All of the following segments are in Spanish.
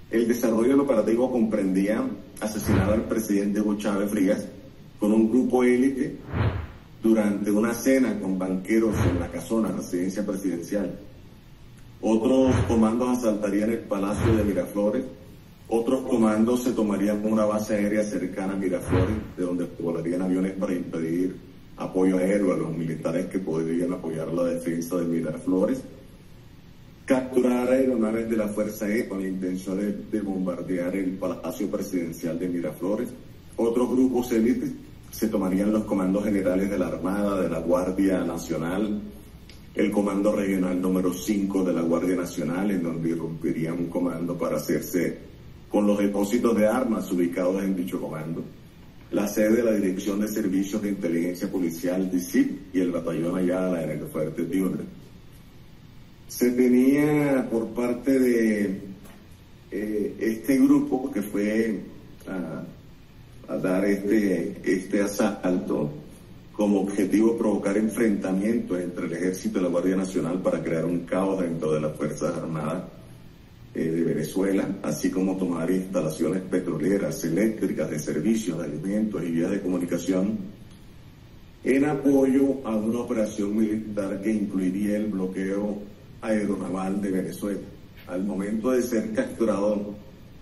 El desarrollo del operativo comprendía asesinar al presidente Hugo Chávez Frías con un grupo élite durante una cena con banqueros en la Casona, residencia presidencial. Otros comandos asaltarían el Palacio de Miraflores. Otros comandos se tomarían una base aérea cercana a Miraflores, de donde volarían aviones para impedir apoyo aéreo a los militares que podrían apoyar la defensa de Miraflores. Capturar aeronaves de la Fuerza Aérea con la intención de bombardear el Palacio Presidencial de Miraflores. Otros grupos élites se tomarían los comandos generales de la Armada, de la Guardia Nacional, el Comando Regional número 5 de la Guardia Nacional, en donde irrumpiría un comando para hacerse con los depósitos de armas ubicados en dicho comando, la sede de la Dirección de Servicios de Inteligencia Policial, DICIP, y el Batallón Ayala en el Fuerte Tiuna. Se tenía por parte de este grupo que fue a dar este asalto como objetivo provocar enfrentamientos entre el Ejército y la Guardia Nacional para crear un caos dentro de las Fuerzas Armadas de Venezuela, así como tomar instalaciones petroleras, eléctricas, de servicios, de alimentos y vías de comunicación, en apoyo a una operación militar que incluiría el bloqueo aeronaval de Venezuela. Al momento de ser capturado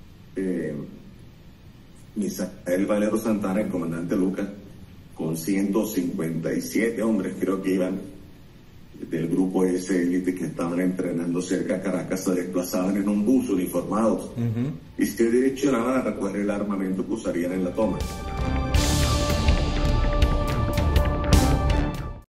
Misael Valero Santana, el comandante Lucas, con 157 hombres, creo que iban, del grupo ese élite que estaban entrenando cerca a Caracas, se desplazaban en un bus uniformados y se direccionaban a recoger el armamento que usarían en la toma.